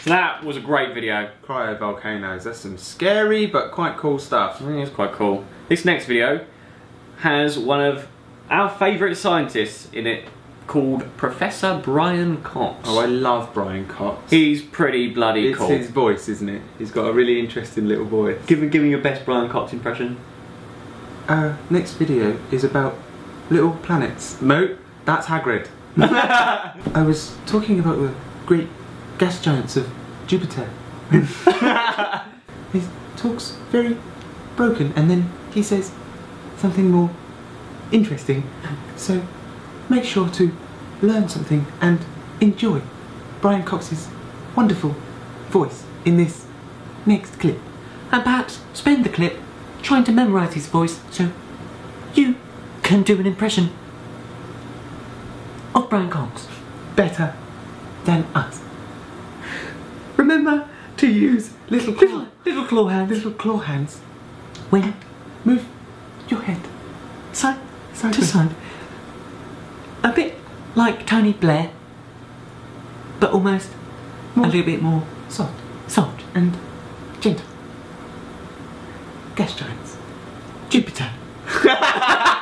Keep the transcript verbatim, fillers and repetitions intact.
That was a great video. Cryovolcanoes. That's some scary but quite cool stuff. I think it's quite cool. This next video has one of our favourite scientists in it, called Professor Brian Cox. Oh, I love Brian Cox. He's pretty bloody it's cool. It's his voice, isn't it? He's got a really interesting little voice. Give me, give me your best Brian Cox impression. Our next video is about little planets. No, that's Hagrid. I was talking about the great gas giants of Jupiter. He talks very broken and then he says something more interesting. So make sure to learn something and enjoy Brian Cox's wonderful voice in this next clip. And perhaps spend the clip trying to memorise his voice so you can do an impression of Brian Cox Better than us. Remember to use Little claw, little, little claw hands little claw hands. when Move your head side side to side. A bit like Tony Blair, but almost More a little bit more soft soft. and gentle. Gas giants. Jupiter.